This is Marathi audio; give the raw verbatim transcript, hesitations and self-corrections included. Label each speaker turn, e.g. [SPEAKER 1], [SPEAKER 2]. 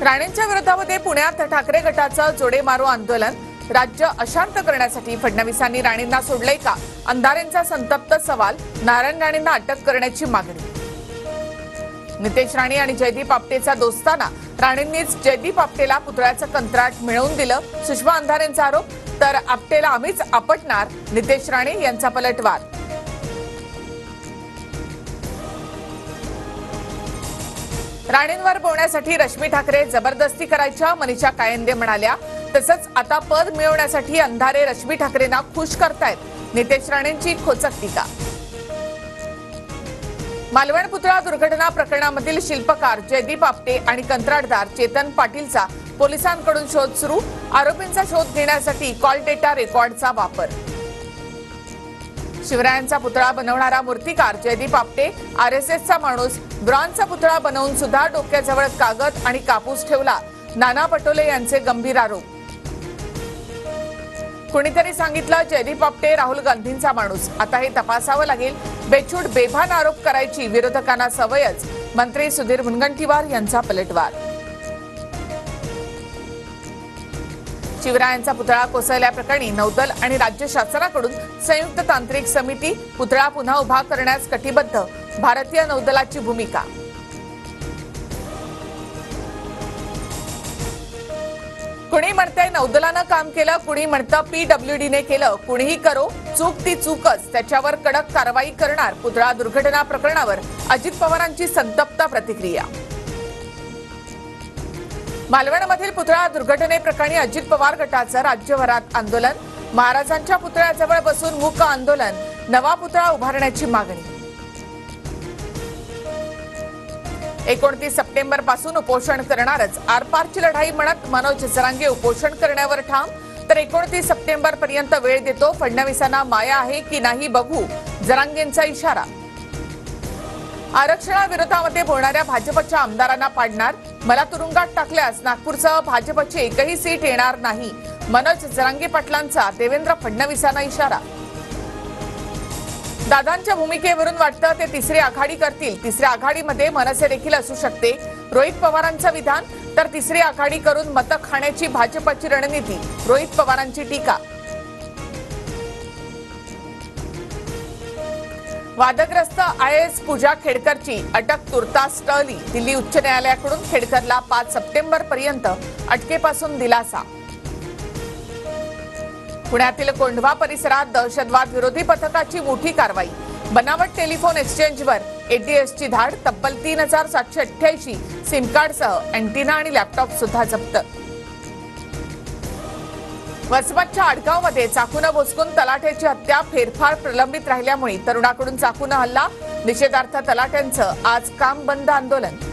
[SPEAKER 1] राणेंच्या विरोधामध्ये पुण्यात ठाकरे गटाचं जोडे मारो आंदोलन। राज्य अशांत करण्यासाठी फडणवीसांनी राणेंना सोडलंय का? अंधारेंचा संतप्त सवाल। नारायण राणेंना अटक करण्याची मागणी। नितेश राणे आणि जयदीप आपटेचा दोस्ताना। राणेंनीच जयदीप आपटेला पुतळ्याचं कंत्राट मिळवून दिलं, सुषमा अंधारेंचा आरोप। तर आपटेला आम्हीच आपटणार, नितेश राणे यांचा पलटवार। राणेंवर बोलण्यासाठी रश्मी ठाकरे जबरदस्ती करायच्या, मनीषा कायंदे म्हणाल्या। तसंच आता पद मिळवण्यासाठी अंधारे रश्मी ठाकरेंना खुश करतायत, नितेश राणेंची खोचक टीका। मालवण पुतळा दुर्घटना प्रकरणामधील शिल्पकार जयदीप आपटे आणि कंत्राटदार चेतन पाटीलचा पोलिसांकडून शोध सुरू। आरोपींचा शोध घेण्यासाठी कॉल डेटा रेकॉर्डचा वापर। शिवरायांचा पुतळा बनवणारा मूर्तिकार जयदीप आपटे आरएसएसचा माणूस। ब्रॉन्झचा पुतळा बनवून सुद्धा डोक्याजवळ कागद आणि कापूस ठेवला, नाना पटोले यांचे गंभीर आरोप। कुणीतरी सांगितलं जयदीप आपटे राहुल गांधींचा माणूस, आता हे तपासावं लागेल। बेछूट बेभान आरोप करायची विरोधकांना सवयच, मंत्री सुधीर मुनगंटीवार यांचा पलटवार। शिवरायांचा पुतळा कोसळल्याप्रकरणी नौदल आणि राज्य शासनाकडून संयुक्त तांत्रिक समिती। पुतळा पुन्हा उभा करण्यास कटिबद्ध, भारतीय नौदलाची भूमिका। कुणी म्हणतंय नौदलानं काम केलं, कुणी म्हणतं पीडब्ल्यूडीने केलं। कुणीही करो, चूक ती चूकच, त्याच्यावर कडक कारवाई करणार। पुतळा दुर्घटना प्रकरणावर अजित पवारांची संतप्त प्रतिक्रिया। मालवणमधील पुतळा दुर्घटनेप्रकरणी अजित पवार गटाचं राज्यभरात आंदोलन। महाराजांच्या पुतळ्याजवळ बसून मूक आंदोलन, नवा पुतळा उभारण्याची मागणी। एकोणतीस सप्टेंबर पासून उपोषण करणारच, आरपारची लढाई म्हणत मनोज जरांगे उपोषण करण्यावर ठाम। तर एकोणतीस सप्टेंबर पर्यंत वेळ देतो, फडणवीसांना माया आहे की नाही बघू, जरांगेंचा इशारा। आरक्षणाविरोधामध्ये बोलणाऱ्या भाजपच्या आमदारांना पाडणार, मला तुरुंगात टाकल्यास नागपूरसह भाजपची एकही सीट येणार नाही, मनोज जरांगे पाटलांचा देवेंद्र फडणवीसांना इशारा। दादांच्या भूमिकेवरून वाटतं ते तिसरी आघाडी करतील, तिसऱ्या आघाडीमध्ये मनसे देखील असू शकते, रोहित पवारांचं विधान। तर तिसरी आघाडी करून मतं खाण्याची भाजपची रणनीती, रोहित पवारांची टीका। वादग्रस्त आयएएस पूजा खेडकरची अटक तुर्तास टळली। दिल्ली उच्च न्यायालयाकडून खेडकरला पाच सप्टेंबर पर्यंत अटकेपासून दिलासा। पुण्यातील कोंढवा परिसरात दहशतवाद विरोधी पथकाची मोठी कारवाई। बनावट टेलिफोन एक्सचेंजवर एटीएसची धाड, तब्बल तीन हजार सातशे अठ्ठ्याऐंशी सिम कार्डसह अँटिना आणि लॅपटॉप सुद्धा जप्त। वसमतच्या आडगावमध्ये चाकूनं भोसकून तलाठ्याची हत्या, फेरफार प्रलंबित राहिल्यामुळे तरुणाकडून चाकूनं हल्ला। निषेधार्थ तलाठ्यांचं आज काम बंद आंदोलन।